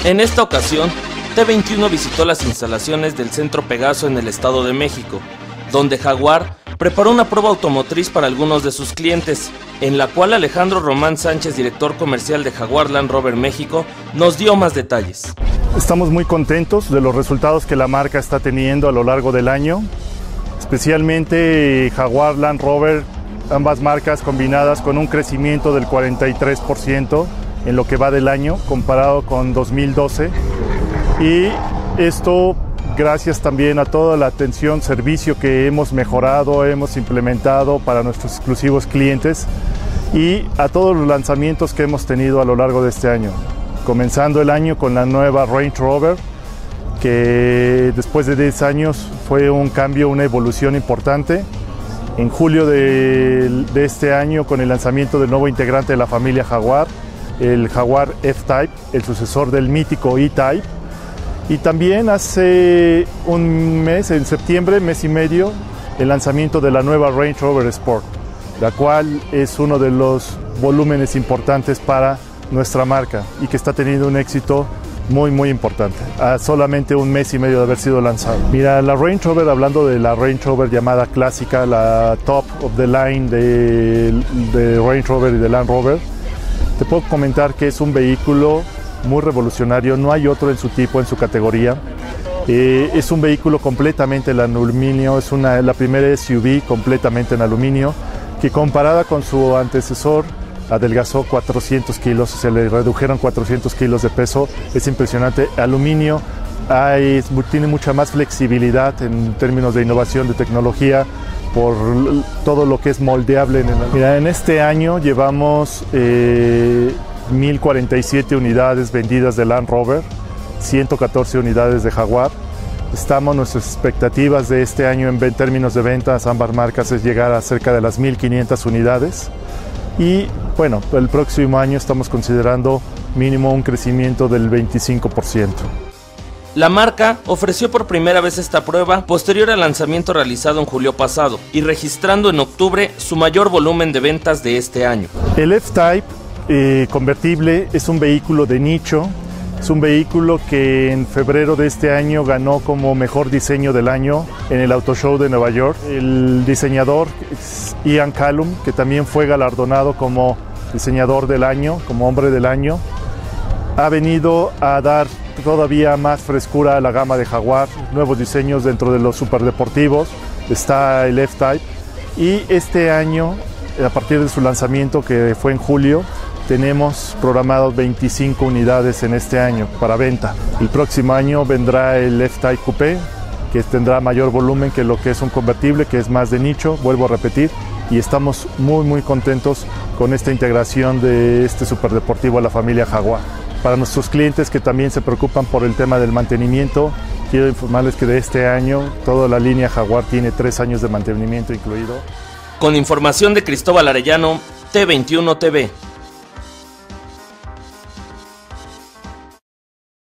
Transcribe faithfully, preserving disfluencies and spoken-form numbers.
En esta ocasión, T veintiuno visitó las instalaciones del Centro Pegaso en el Estado de México, donde Jaguar preparó una prueba automotriz para algunos de sus clientes, en la cual Alejandro Román Sánchez, director comercial de Jaguar Land Rover México, nos dio más detalles. Estamos muy contentos de los resultados que la marca está teniendo a lo largo del año, especialmente Jaguar Land Rover, ambas marcas combinadas con un crecimiento del cuarenta y tres por ciento en lo que va del año comparado con dos mil doce, y esto gracias también a toda la atención, servicio que hemos mejorado, hemos implementado para nuestros exclusivos clientes y a todos los lanzamientos que hemos tenido a lo largo de este año. Comenzando el año con la nueva Range Rover, que después de diez años fue un cambio, una evolución importante. En julio de, de este año, con el lanzamiento del nuevo integrante de la familia Jaguar, el Jaguar F-Type, el sucesor del mítico E-Type. Y también hace un mes, en septiembre, mes y medio, el lanzamiento de la nueva Range Rover Sport, la cual es uno de los volúmenes importantes para nuestra marca y que está teniendo un éxito muy muy importante, a solamente un mes y medio de haber sido lanzado. Mira, la Range Rover, hablando de la Range Rover llamada clásica, la top of the line de, de Range Rover y de Land Rover, te puedo comentar que es un vehículo muy revolucionario, no hay otro en su tipo, en su categoría. Eh, es un vehículo completamente en aluminio, es una, la primera S U V completamente en aluminio, que comparada con su antecesor adelgazó cuatrocientos kilos, se le redujeron cuatrocientos kilos de peso, es impresionante. Aluminio, hay, tiene mucha más flexibilidad en términos de innovación, de tecnología, por todo lo que es moldeable. En, el... Mira, en este año llevamos eh, mil cuarenta y siete unidades vendidas de Land Rover, ciento catorce unidades de Jaguar. Estamos, nuestras expectativas de este año en términos de ventas, ambas marcas, es llegar a cerca de las mil quinientas unidades. Y bueno, el próximo año estamos considerando mínimo un crecimiento del veinticinco por ciento. La marca ofreció por primera vez esta prueba posterior al lanzamiento realizado en julio pasado y registrando en octubre su mayor volumen de ventas de este año. El F-Type eh, convertible es un vehículo de nicho, es un vehículo que en febrero de este año ganó como mejor diseño del año en el Auto Show de Nueva York. El diseñador Ian Callum, que también fue galardonado como diseñador del año, como hombre del año, ha venido a dar todavía más frescura a la gama de Jaguar, nuevos diseños dentro de los superdeportivos, está el F-Type, y este año, a partir de su lanzamiento que fue en julio, tenemos programados veinticinco unidades en este año para venta. El próximo año vendrá el F-Type Coupé, que tendrá mayor volumen que lo que es un convertible, que es más de nicho, vuelvo a repetir, y estamos muy muy contentos con esta integración de este superdeportivo a la familia Jaguar. Para nuestros clientes que también se preocupan por el tema del mantenimiento, quiero informarles que de este año toda la línea Jaguar tiene tres años de mantenimiento incluido. Con información de Cristóbal Arellano, T veintiuno T V.